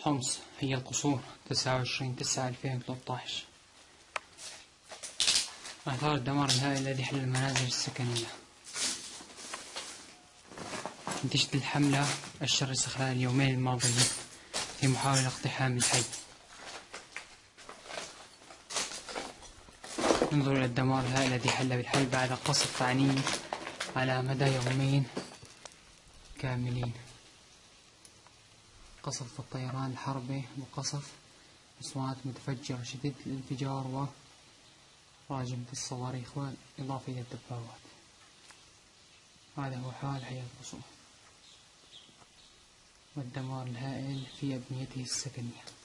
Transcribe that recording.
حمص. هي القصور 29/9/2013. آثار الدمار الهائل الذي حل المنازل السكنية. نتيجة الحملة الشرسة خلال اليومين الماضيين في محاولة اقتحام الحي. ننظر إلى الدمار الهائل الذي حل بالحي بعد قصف عنيف على مدى يومين كاملين. قصف الطيران الحربي وقصف أصوات متفجرة شديدة الانفجار وراجم في الصواريخ والإضافة إلى الدبابات. هذا هو حال حي القصور والدمار الهائل في أبنيته السكنية.